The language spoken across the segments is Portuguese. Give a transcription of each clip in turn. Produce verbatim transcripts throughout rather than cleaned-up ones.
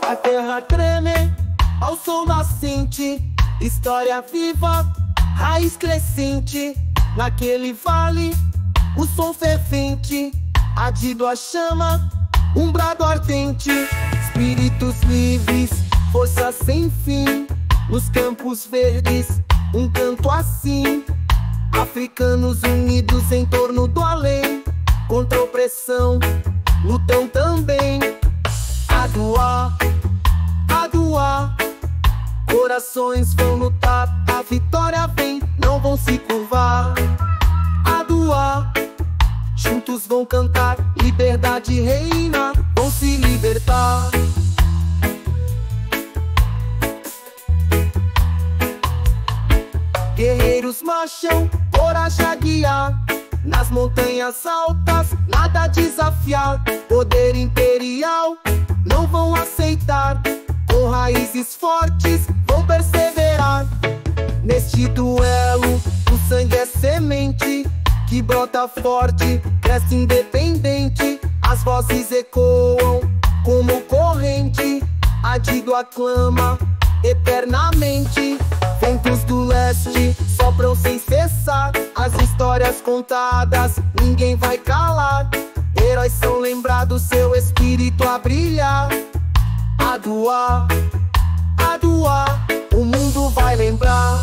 A terra treme ao sol nascente, história viva, raiz crescente. Naquele vale, o som fervente, adido a chama, um brado ardente. Espíritos livres, força sem fim, nos campos verdes, um canto assim. Africanos unidos em torno do além, contra a opressão, lutam também. Adoar, adoar, corações vão lutar, a vitória vem, não vão se curvar. Adoar, juntos vão cantar, liberdade reina, vão se libertar. Guerreiros marcham, coragem a guiar, nas montanhas altas, nada a desafiar. Poder imperial, não vão aceitar, com raízes fortes, vão perseverar. Neste duelo, o sangue é semente, que brota forte, cresce independente. As vozes ecoam, como corrente, adido aclama, eternamente. Ventos do leste sopram sem cessar, as histórias contadas, ninguém vai calar. Heróis são lembrados, seu espírito a brilhar. Adoar, adoar, o mundo vai lembrar.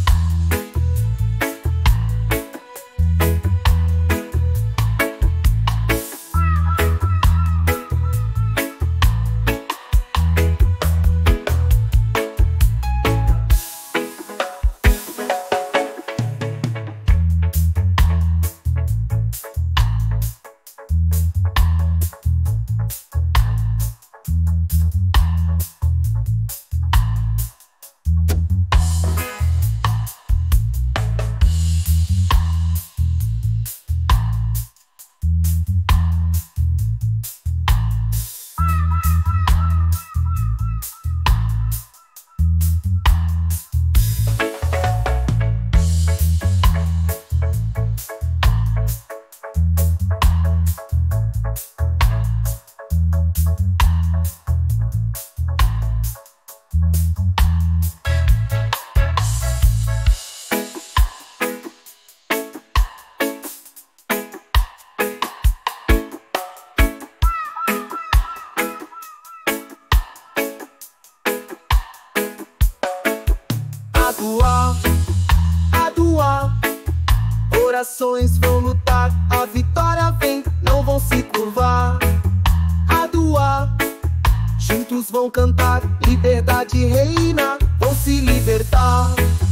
Adoar, adoar, corações vão lutar, a vitória vem, não vão se curvar. Adoar, juntos vão cantar, liberdade reina, vão se libertar.